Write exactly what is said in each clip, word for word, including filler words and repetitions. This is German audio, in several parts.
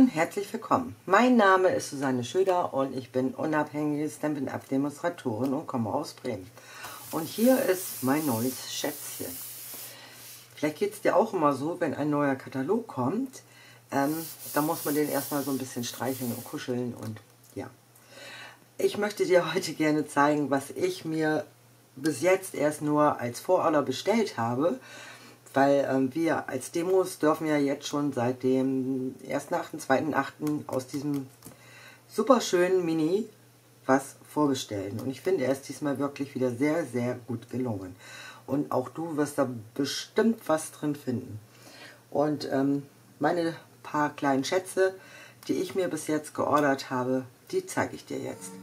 und herzlich willkommen. Mein Name ist Susanne Schöder und ich bin unabhängige Stampin' Up Demonstratorin und komme aus Bremen. Und hier ist mein neues Schätzchen. Vielleicht geht es dir auch immer so, wenn ein neuer Katalog kommt, ähm, da muss man den erstmal so ein bisschen streicheln und kuscheln und ja. Ich möchte dir heute gerne zeigen, was ich mir bis jetzt erst nur als Vororder bestellt habe, weil ähm, wir als Demos dürfen ja jetzt schon seit dem ersten achten, zweiten achten aus diesem super schönen Mini was vorbestellen. Und ich finde, er ist diesmal wirklich wieder sehr, sehr gut gelungen. Und auch du wirst da bestimmt was drin finden. Und ähm, meine paar kleinen Schätze, die ich mir bis jetzt geordert habe, die zeige ich dir jetzt.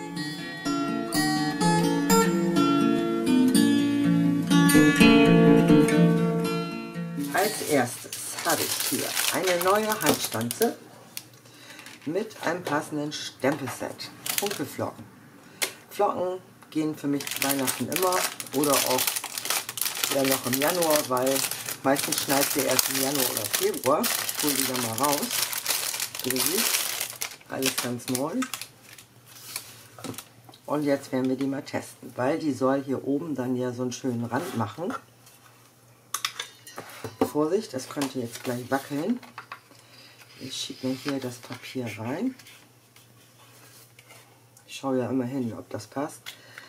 Als erstes habe ich hier eine neue Handstanze mit einem passenden Stempelset. Funkelflocken. Flocken gehen für mich zu Weihnachten immer oder auch ja noch im Januar, weil meistens schneit sie erst im Januar oder Februar. Ich hole die dann mal raus. Wie du siehst, alles ganz neu. Und jetzt werden wir die mal testen, weil die soll hier oben dann ja so einen schönen Rand machen. Vorsicht, das könnte jetzt gleich wackeln. Ich schiebe mir hier das Papier rein. Ich schaue ja immer hin, ob das passt.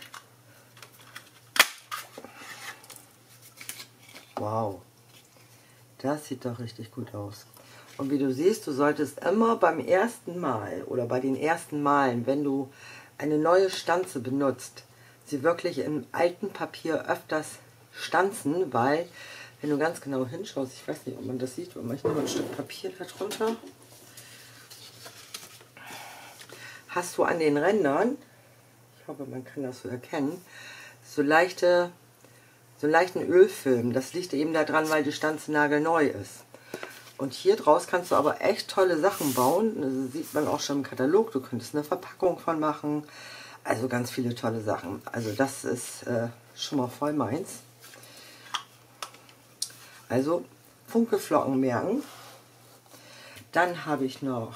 Wow, das sieht doch richtig gut aus. Und wie du siehst, du solltest immer beim ersten Mal oder bei den ersten Malen, wenn du eine neue Stanze benutzt, sie wirklich im alten Papier öfters stanzen, weil, wenn du ganz genau hinschaust, ich weiß nicht, ob man das sieht, aber ich nehme ein Stück Papier darunter, hast du an den Rändern, ich hoffe, man kann das so erkennen, so leichte, so leichten Ölfilm. Das liegt eben daran, weil die Stanze nagelneu ist. Und hier draus kannst du aber echt tolle Sachen bauen. Das sieht man auch schon im Katalog. Du könntest eine Verpackung von machen. Also ganz viele tolle Sachen. Also das ist äh, schon mal voll meins. Also Funkelflocken merken. Dann habe ich noch,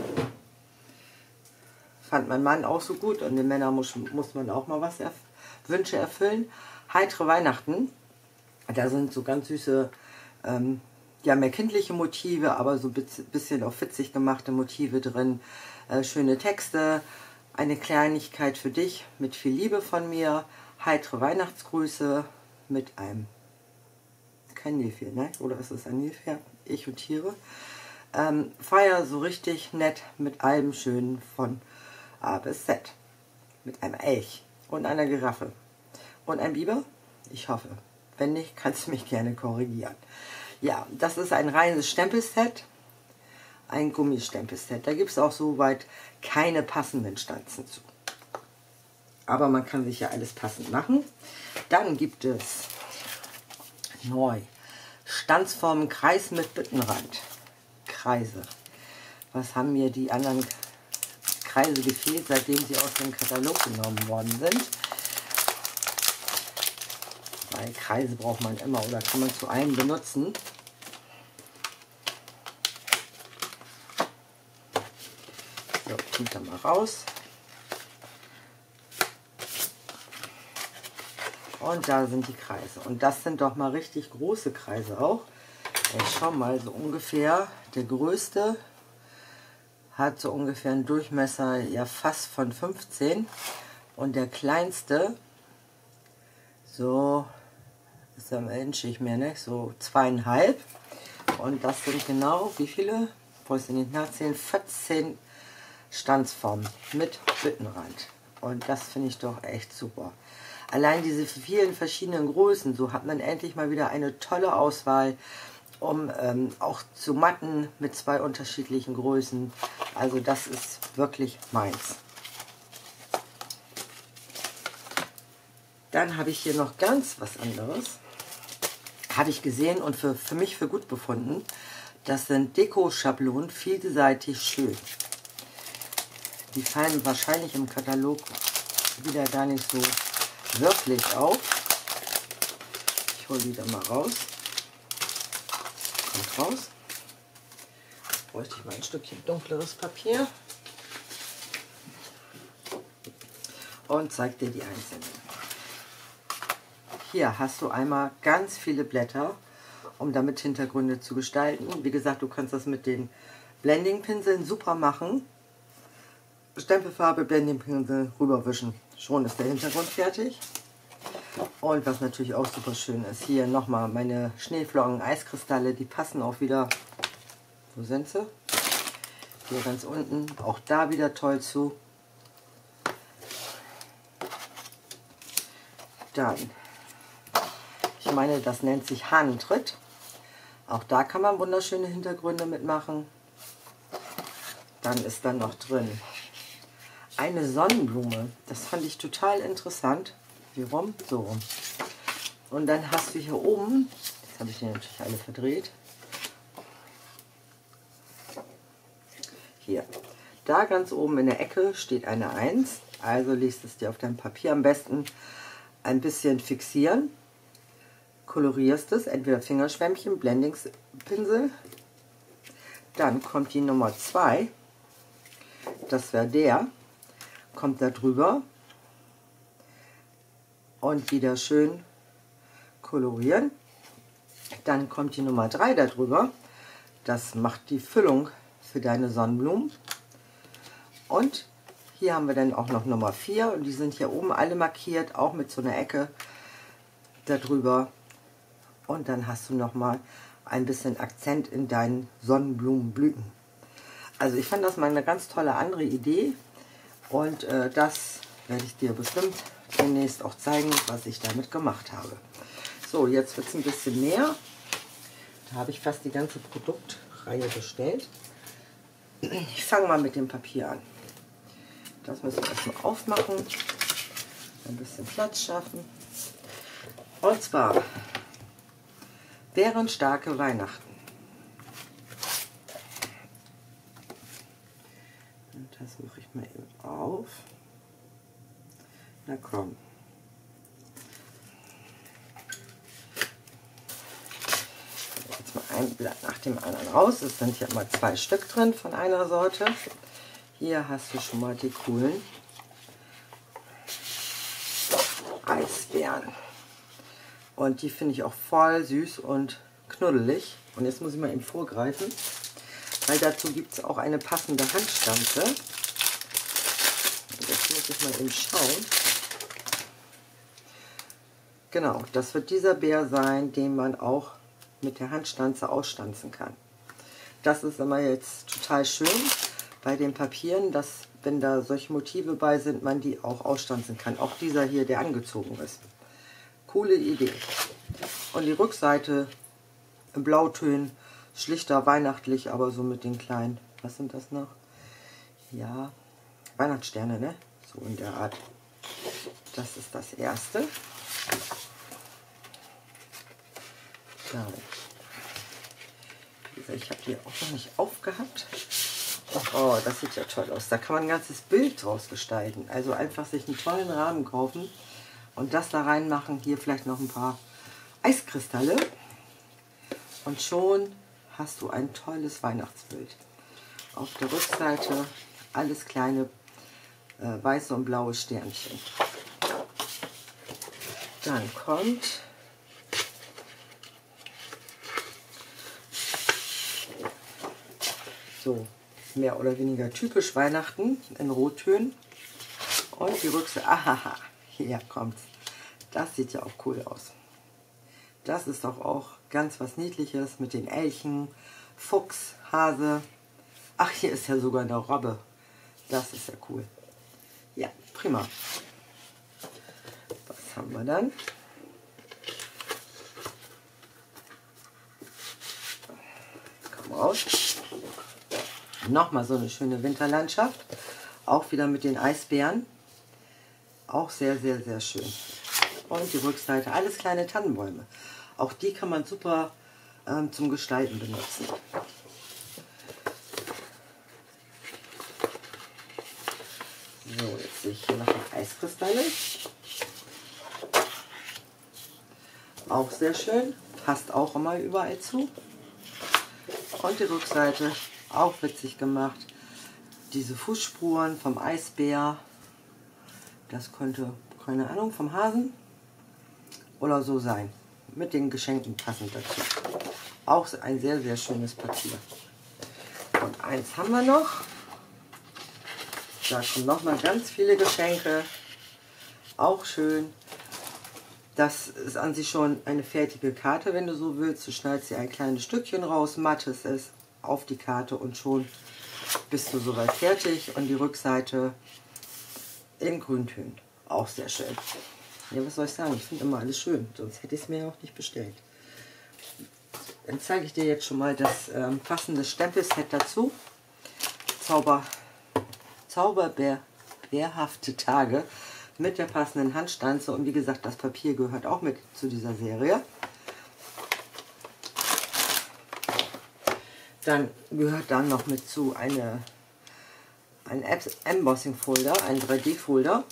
fand mein Mann auch so gut und den Männern muss, muss man auch mal was erf Wünsche erfüllen. Heitere Weihnachten. Da sind so ganz süße, ähm, ja, mehr kindliche Motive, aber so ein bisschen auch witzig gemachte Motive drin. Äh, schöne Texte. Eine Kleinigkeit für dich mit viel Liebe von mir. Heitere Weihnachtsgrüße mit einem, kein Nilpferd, ne? Oder ist es ein Nilpferd? Ich und Tiere. Ähm, Feier so richtig nett mit allem Schönen von A bis Z. Mit einem Elch und einer Giraffe. Und ein Biber? Ich hoffe. Wenn nicht, kannst du mich gerne korrigieren. Ja, das ist ein reines Stempelset. Ein Gummistempelset. Da gibt es auch soweit keine passenden Stanzen zu. Aber man kann sich ja alles passend machen. Dann gibt es neu Stanzformen Kreis mit Büttenrand. Kreise. Was haben mir die anderen Kreise gefehlt, seitdem sie aus dem Katalog genommen worden sind? Weil Kreise braucht man immer oder kann man zu einem benutzen. So, kommt dann mal raus. Und da sind die Kreise. Und das sind doch mal richtig große Kreise auch. Ich schau mal, so ungefähr der größte hat so ungefähr einen Durchmesser ja fast von fünfzehn und der kleinste so ist am inchig mehr, ne? So zweieinhalb. Und das sind genau, wie viele? Wollte ich nicht nachzählen? vierzehn Stanzformen mit Büttenrand. Und das finde ich doch echt super. Allein diese vielen verschiedenen Größen, so hat man endlich mal wieder eine tolle Auswahl, um ähm, auch zu matten mit zwei unterschiedlichen Größen. Also das ist wirklich meins. Dann habe ich hier noch ganz was anderes. Habe ich gesehen und für, für mich für gut befunden. Das sind Deko-Schablonen, vielseitig schön. Die fallen wahrscheinlich im Katalog wieder gar nicht so wirklich auf. Ich hole die dann mal raus. Kommt raus. bräuchte ich mal ein Stückchen dunkleres Papier. Und zeige dir die einzelnen. Hier hast du einmal ganz viele Blätter, um damit Hintergründe zu gestalten. Wie gesagt, du kannst das mit den Blending-Pinseln super machen. Stempelfarbe, Blending-Pinsel rüberwischen. Schon ist der Hintergrund fertig. Und was natürlich auch super schön ist, hier nochmal meine Schneeflocken, Eiskristalle, die passen auch wieder. Wo sind sie? Hier ganz unten, auch da wieder toll zu. Dann, ich meine, das nennt sich Hahnentritt. Auch da kann man wunderschöne Hintergründe mitmachen. Dann ist dann noch drin eine Sonnenblume. Das fand ich total interessant. Wie rum? So rum. Und dann hast du hier oben, jetzt habe ich die natürlich alle verdreht, hier, da ganz oben in der Ecke steht eine eins. Also liest es dir auf deinem Papier am besten ein bisschen fixieren. Kolorierst es, entweder Fingerschwämmchen, Blendingspinsel. Dann kommt die Nummer zwei. Das wäre der. Kommt da drüber. Und wieder schön kolorieren. Dann kommt die Nummer drei da drüber. Das macht die Füllung für deine Sonnenblumen. Und hier haben wir dann auch noch Nummer vier. Und die sind hier oben alle markiert, auch mit so einer Ecke darüber. Und dann hast du noch mal ein bisschen Akzent in deinen Sonnenblumenblüten. Also ich fand das mal eine ganz tolle andere Idee. Und äh, das werde ich dir bestimmt demnächst auch zeigen, was ich damit gemacht habe. So, jetzt wird es ein bisschen mehr. Da habe ich fast die ganze Produktreihe bestellt. Ich fange mal mit dem Papier an. Das müssen wir erstmal aufmachen. Ein bisschen Platz schaffen. Und zwar Bärenstarke Weihnachten. Und das mache ich mal eben auf. Na komm. Jetzt mal ein Blatt nach dem anderen raus. Es sind ja immer zwei Stück drin von einer Sorte. Hier hast du schon mal die coolen Eisbären. Und die finde ich auch voll süß und knuddelig. Und jetzt muss ich mal eben vorgreifen, weil dazu gibt es auch eine passende Handstanze. Jetzt muss ich mal eben schauen. Genau, das wird dieser Bär sein, den man auch mit der Handstanze ausstanzen kann. Das ist immer jetzt total schön bei den Papieren, dass, wenn da solche Motive bei sind, man die auch ausstanzen kann. Auch dieser hier, der angezogen ist. Coole Idee. Und die Rückseite in Blautönen, schlichter, weihnachtlich, aber so mit den kleinen, was sind das noch? Ja, Weihnachtssterne, ne? So in der Art. Das ist das erste. Dann, wie gesagt, ich habe die auch noch nicht aufgehabt. Oh, das sieht ja toll aus. Da kann man ein ganzes Bild draus gestalten. Also einfach sich einen tollen Rahmen kaufen und das da reinmachen. Hier vielleicht noch ein paar Eiskristalle. Und schon hast du ein tolles Weihnachtsbild. Auf der Rückseite alles kleine äh, weiße und blaue Sternchen. Dann kommt so mehr oder weniger typisch Weihnachten in Rottönen. Und die Rückseite, ahaha, hier kommt's. Das sieht ja auch cool aus. Das ist doch auch ganz was Niedliches mit den Elchen, Fuchs, Hase. Ach, hier ist ja sogar eine Robbe. Das ist ja cool. Ja, prima. Was haben wir dann? Komm raus. Nochmal so eine schöne Winterlandschaft. Auch wieder mit den Eisbären. Auch sehr, sehr, sehr schön. Und die Rückseite, alles kleine Tannenbäume. Auch die kann man super ähm, zum Gestalten benutzen. So, jetzt sehe ich hier noch die Eiskristalle. Auch sehr schön. Passt auch immer überall zu. Und die Rückseite Auch witzig gemacht. Diese Fußspuren vom Eisbär. Das könnte, keine Ahnung, vom Hasen oder so sein. Mit den Geschenken passend dazu. Auch ein sehr, sehr schönes Papier. Und eins haben wir noch. Da kommen noch mal ganz viele Geschenke. Auch schön. Das ist an sich schon eine fertige Karte, wenn du so willst. Du schneidest dir ein kleines Stückchen raus, mattest es auf die Karte und schon bist du soweit fertig. Und die Rückseite in Grüntönen. Auch sehr schön. Ja, was soll ich sagen? Ich finde immer alles schön. Sonst hätte ich es mir auch nicht bestellt. Dann zeige ich dir jetzt schon mal das ähm, passende Stempelset dazu. Zauber, Zauberbärhafte Tage mit der passenden Handstanze. Und wie gesagt, das Papier gehört auch mit zu dieser Serie. Dann gehört dann noch mit zu eine, ein Embossing Folder, ein drei D Folder.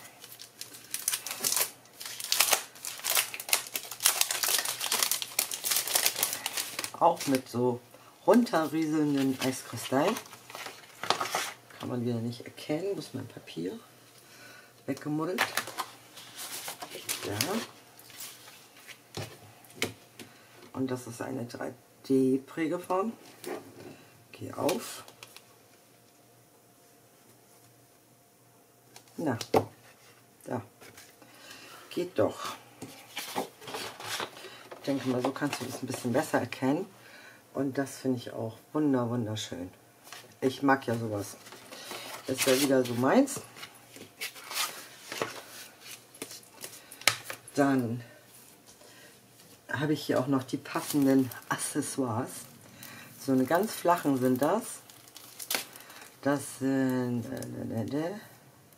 Auch mit so runterrieselnden Eiskristallen. Kann man wieder nicht erkennen, wo ist mein Papier? Weggemuddelt. Ja. Und das ist eine drei D Prägeform. Geh auf. Na, da. Geht doch. Ich denke mal, so kannst du das ein bisschen besser erkennen. Und das finde ich auch wunder, wunderschön. Ich mag ja sowas. Das ist ja wieder so meins. Dann habe ich hier auch noch die passenden Accessoires. So eine ganz flachen sind das. Das sind äh, äh, äh,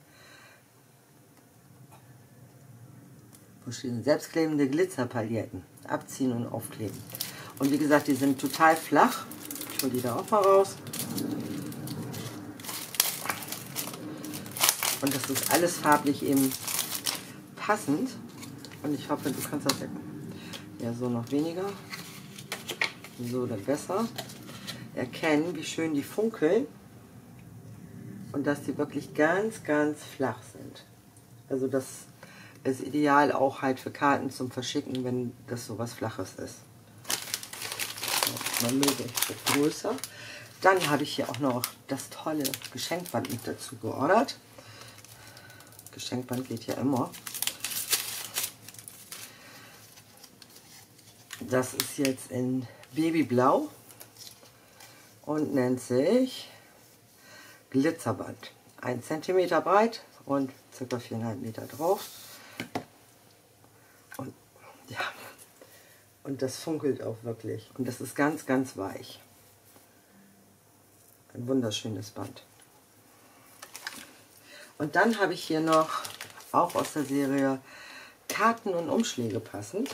wo stehen selbstklebende Glitzerpailletten. Abziehen und aufkleben. Und wie gesagt, die sind total flach. Ich hole die da auch mal raus. Und das ist alles farblich eben passend. Und ich hoffe, du kannst das ja so noch weniger. So dann besser. Erkennen, wie schön die funkeln. Und dass die wirklich ganz, ganz flach sind. Also das ist ideal auch halt für Karten zum Verschicken, wenn das so was Flaches ist. So, man möge ich größer. Dann habe ich hier auch noch das tolle Geschenkband mit dazu geordert. Geschenkband geht ja immer. Das ist jetzt in Babyblau und nennt sich Glitzerband. Ein Zentimeter breit und ca. viereinhalb Meter drauf. Und ja, und das funkelt auch wirklich. Und das ist ganz, ganz weich. Ein wunderschönes Band. Und dann habe ich hier noch, auch aus der Serie, Karten und Umschläge passend.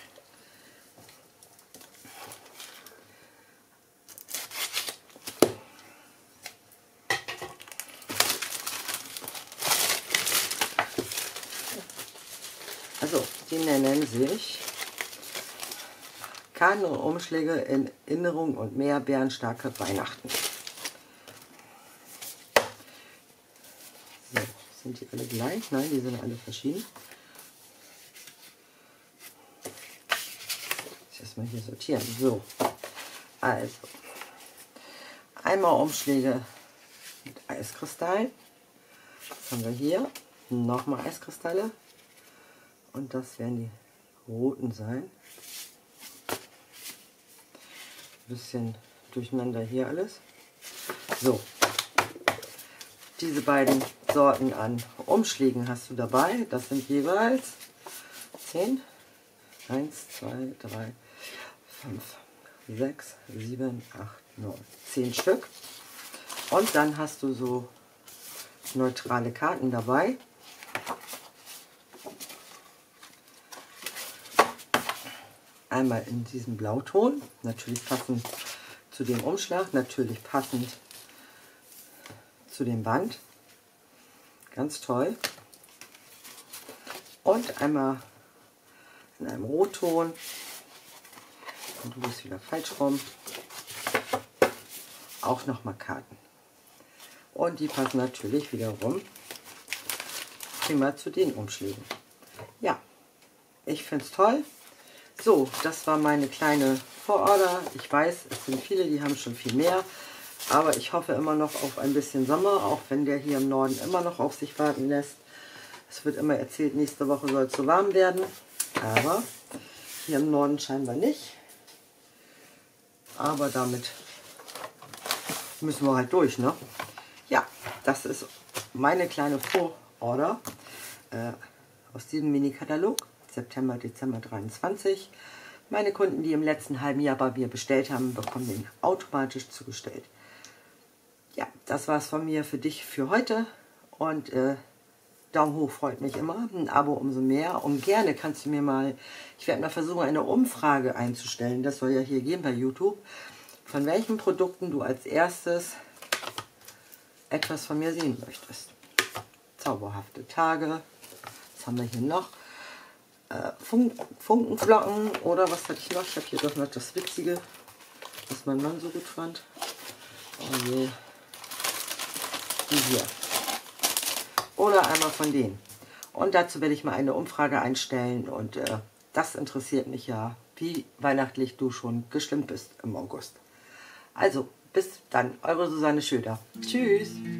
Also, die nennen sich Karten und Umschläge in Erinnerung und mehr bärenstarke Weihnachten. So, sind die alle gleich? Nein, die sind alle verschieden. Ich muss erstmal hier sortieren. So, also einmal Umschläge mit Eiskristallen. Das haben wir hier. Nochmal Eiskristalle. Und das werden die roten sein. Ein bisschen durcheinander hier alles. So, diese beiden Sorten an Umschlägen hast du dabei. Das sind jeweils zehn, eins, zwei, drei, fünf, sechs, sieben, acht, neun, zehn Stück. Und dann hast du so neutrale Karten dabei. Einmal in diesem Blauton, natürlich passend zu dem Umschlag, natürlich passend zu dem Band. Ganz toll. Und einmal in einem Rotton. Und du bist wieder falsch rum. auch nochmal Karten. Und die passen natürlich wiederum prima zu den Umschlägen. Ja, ich finde es toll. So, das war meine kleine Vororder. Ich weiß, es sind viele, die haben schon viel mehr. Aber ich hoffe immer noch auf ein bisschen Sommer, auch wenn der hier im Norden immer noch auf sich warten lässt. Es wird immer erzählt, nächste Woche soll es so warm werden. Aber hier im Norden scheinbar nicht. Aber damit müssen wir halt durch, ne? Ja, das ist meine kleine Vororder äh, aus diesem Mini-Katalog. September, Dezember dreiundzwanzig. Meine Kunden, die im letzten halben Jahr bei mir bestellt haben, bekommen den automatisch zugestellt. Ja, das war's von mir für dich für heute. Und äh, Daumen hoch freut mich immer. Ein Abo umso mehr. Und gerne kannst du mir mal, ich werde mal versuchen, eine Umfrage einzustellen. Das soll ja hier gehen bei YouTube. Von welchen Produkten du als erstes etwas von mir sehen möchtest. Zauberhafte Tage. Was haben wir hier noch? Fun Funkenflocken oder was hatte ich noch? Ich habe hier doch noch das Witzige, was mein Mann so gut fand. Oh je. Die hier. Oder einmal von denen. Und dazu werde ich mal eine Umfrage einstellen und äh, das interessiert mich ja, wie weihnachtlich du schon gestimmt bist im August. Also, bis dann, eure Susanne Schöder. Tschüss!